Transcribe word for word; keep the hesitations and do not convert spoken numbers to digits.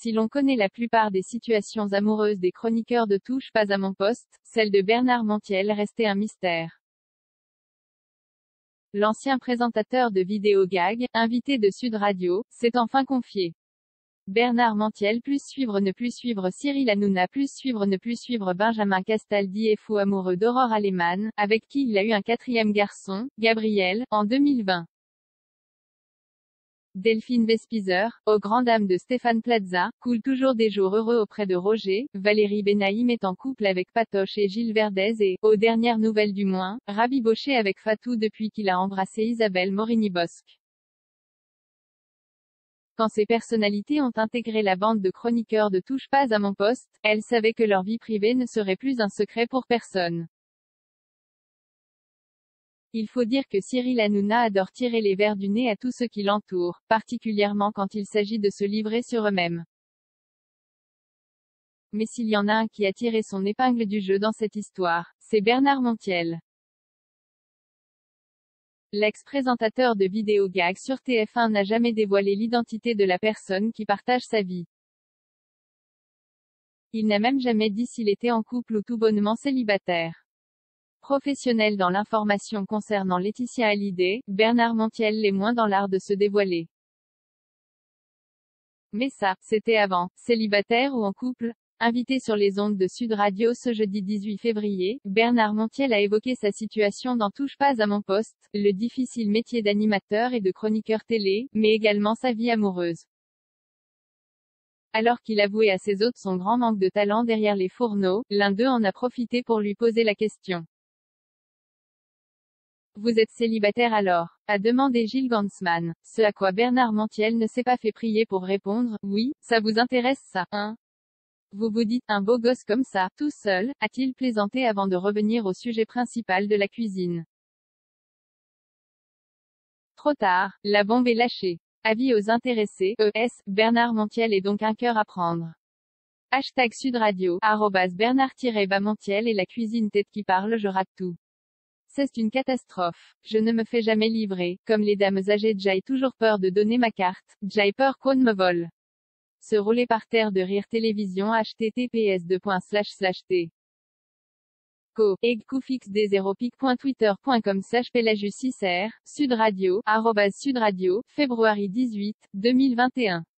Si l'on connaît la plupart des situations amoureuses des chroniqueurs de Touche pas à mon poste, celle de Bernard Montiel restait un mystère. L'ancien présentateur de vidéo gag, invité de Sud Radio, s'est enfin confié. Bernard Montiel plus suivre ne plus suivre Cyril Hanouna plus suivre ne plus suivre Benjamin Castaldi est fou amoureux d'Aurore Aleman, avec qui il a eu un quatrième garçon, Gabriel, en deux mille vingt. Delphine Vespizer, aux grandes dames de Stéphane Plaza, coule toujours des jours heureux auprès de Roger. Valérie Benaïm est en couple avec Patoche et Gilles Verdez et, aux dernières nouvelles du moins, rabiboché avec Fatou depuis qu'il a embrassé Isabelle Morini-Bosc. Quand ces personnalités ont intégré la bande de chroniqueurs de Touche pas à mon poste, elles savaient que leur vie privée ne serait plus un secret pour personne. Il faut dire que Cyril Hanouna adore tirer les vers du nez à tous ceux qui l'entourent, particulièrement quand il s'agit de se livrer sur eux-mêmes. Mais s'il y en a un qui a tiré son épingle du jeu dans cette histoire, c'est Bernard Montiel. L'ex-présentateur de vidéo gag sur T F un n'a jamais dévoilé l'identité de la personne qui partage sa vie. Il n'a même jamais dit s'il était en couple ou tout bonnement célibataire. Professionnel dans l'information concernant Laetitia Hallyday, Bernard Montiel l'est moins dans l'art de se dévoiler. Mais ça, c'était avant. Célibataire ou en couple? Invité sur les ondes de Sud Radio ce jeudi dix-huit février, Bernard Montiel a évoqué sa situation dans Touche pas à mon poste, le difficile métier d'animateur et de chroniqueur télé, mais également sa vie amoureuse. Alors qu'il avouait à ses hôtes son grand manque de talent derrière les fourneaux, l'un d'eux en a profité pour lui poser la question. Vous êtes célibataire alors? A demandé Gilles Gansman. Ce à quoi Bernard Montiel ne s'est pas fait prier pour répondre. Oui, ça vous intéresse ça, hein? Vous vous dites, un beau gosse comme ça, tout seul, a-t-il plaisanté avant de revenir au sujet principal de la cuisine. Trop tard, la bombe est lâchée. Avis aux intéressés, E S, Bernard Montiel est donc un cœur à prendre. Hashtag Sud Radio, arrobase Bernard-Montiel et la cuisine tête qui parle je rate tout. C'est une catastrophe. Je ne me fais jamais livrer, comme les dames âgées j'ai toujours peur de donner ma carte, j'ai peur qu'on me vole. Se rouler par terre de rire télévision https deux points slash slash t. Co. egcoufixd zéro pic.twitter.com slash Pelagius six R, Sud Radio, arrobase Sud Radio, février dix-huit, deux mille vingt et un.